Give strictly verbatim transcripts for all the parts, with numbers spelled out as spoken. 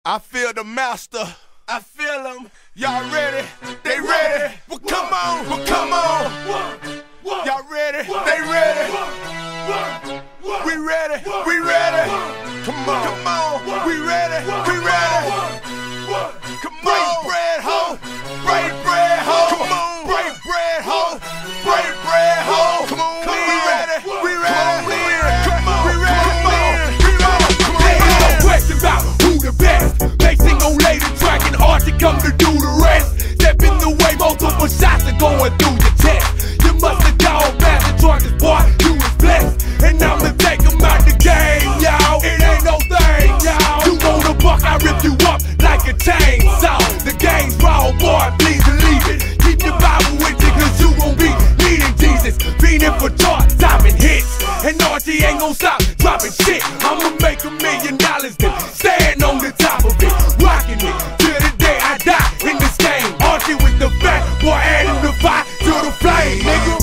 I feel the master. I feel them. Y'all ready? They ready? Well, come on. Well, come on. Y'all ready? They ready? We ready? We ready? Come on. Come on. We ready? We ready? Come on. Break bread, ho. Break bread, ho. Come on. Break bread, ho. Break bread, ho. Come on. We ready? We ready? Come on. We ready? Come on. We ready? There ain't no question about who the best. Mason gon' lay the track and Archie come to do the rest. Step in the way, multiple shots are going through your chest. You must have gone past the charges, boy, you was blessed. And I'ma take him out the game, y'all. It ain't no thing, y'all. You want a buck, I rip you up like a chainsaw. The game's raw, boy, please believe it. Keep your Bible with you, cause you gon' be needing Jesus. Fiending for chart-topping hits. And Archie ain't gon' stop dropping shit. I'ma make a million dollars, then stand on the top of it. Rocking it till the day I die in this game. Archie with the fat, boy, adding the fire to the flame, nigga.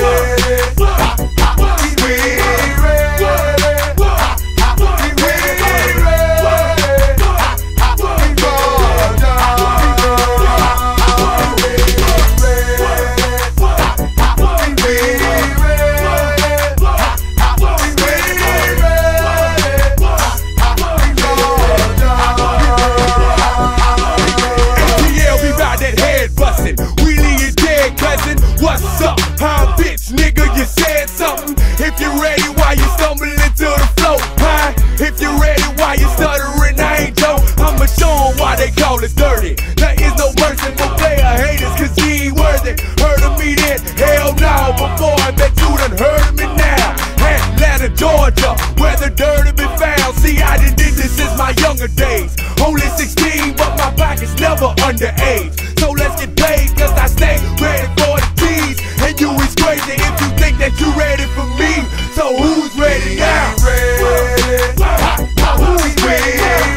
What's up, huh, bitch, nigga, you said something. If you're ready, why you stumbling into the flow, huh? If you're ready, why you stuttering, I ain't Joe. I'ma show 'em why they call us dirty. There is no mercy for player haters, cause you ain't worthy. Heard of me then? Hell no, before I bet you done heard of me now. Atlanta, Georgia, where the dirty be found. See, I done did this since my younger days. Only sixteen, but my pocket's never underage. So let's get paid, cause I stay ready for the tease. And you is crazy if you think that you ready for me. So who's ready now? Ready. Who's ready?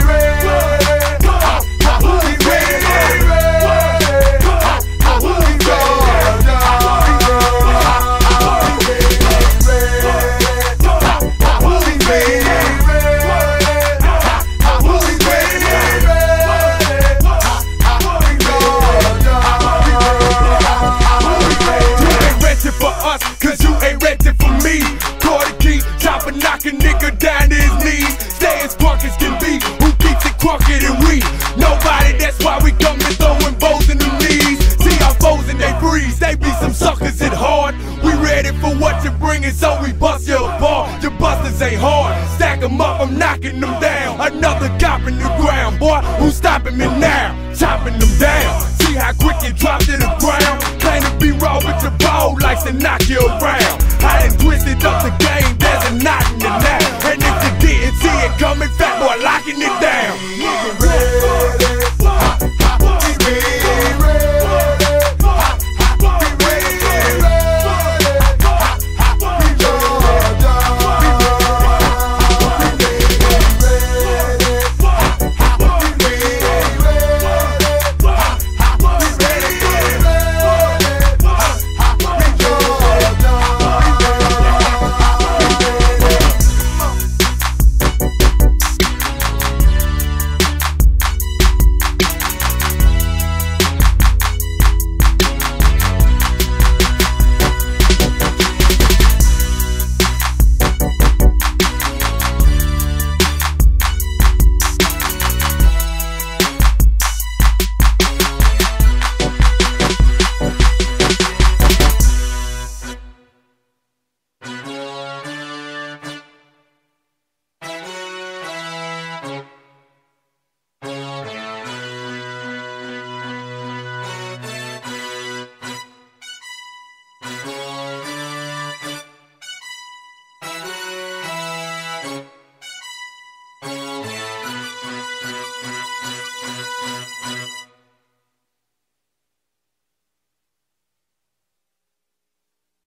Knocking nigga down to his knees. Stay as drunk as can be. Who keeps it crunker than we? Nobody, that's why we come and throwing bows in the knees. See our foes and they freeze. They be some suckers at hard. We ready for what you're bringing, so we bust you apart. Your busters ain't hard. Stack them up, I'm knocking them down. Another cop in the ground, boy. Who's stopping me now? Chopping them down. See how quick you drop to the ground. Claim to be raw, but your ball likes to knock you around. I done twisted up the game, there's a knot in the now. And if you didn't see it coming, fat boy locking it down.